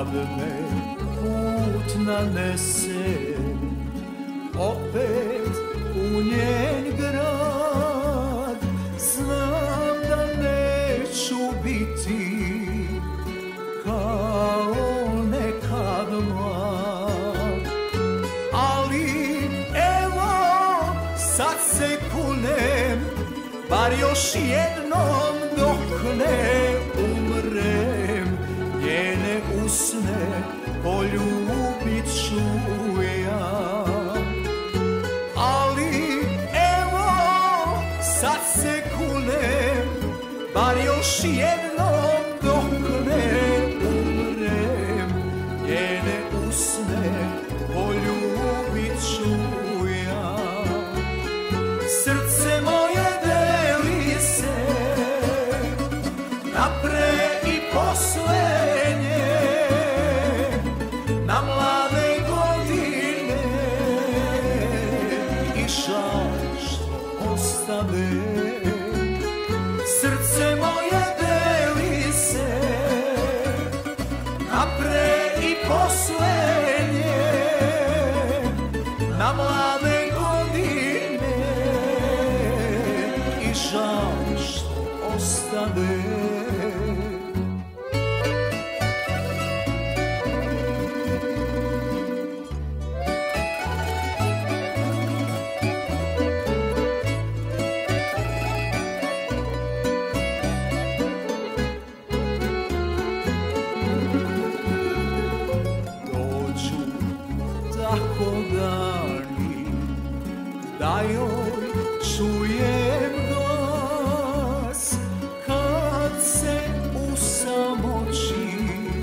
kad me put nanese opet u njen grad, znam da neću biti kao nekad mlad, ali evo sad se kunem, bar još jednom dok ne umrem, njene usne poljubit ću ja. Ali evo sad se kunem, bar još jednom dok ne umrem, njene usne poljubit ću ja. Srce moje deli se na pre i posle nje, na mlade godine i žal što ostane. Srce moje deli se na pre i posle nje, na mlade godine i žal što ostane. Tako dani da joj čujem glas, kad se u samoći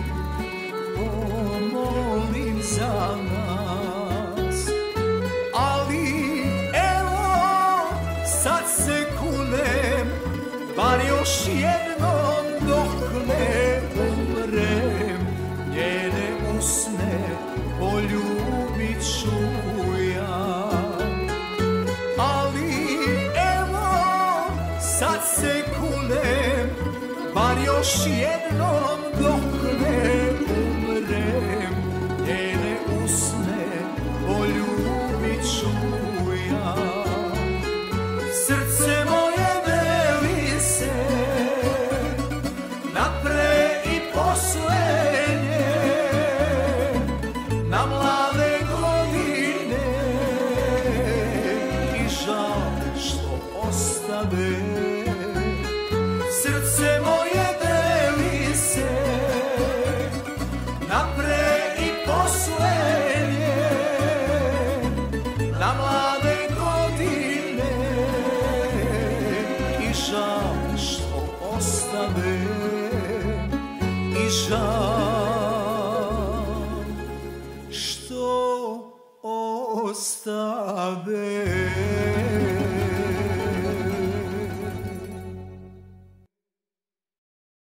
pomolim za nas. Ali evo sad se kunem, bar još jednom dok ne umrem, njene usne poljubit ću ja. Ali evo sad se kunem, bar još jednom dok ne umrem, njene usne poljubit ću ja. Srce moje deli se na pre i posle nje, na mlade godine i žal što ostane. Srce moje deli se na pre i posle nje, na mlade godine i žal što ostane. I žal što ostave.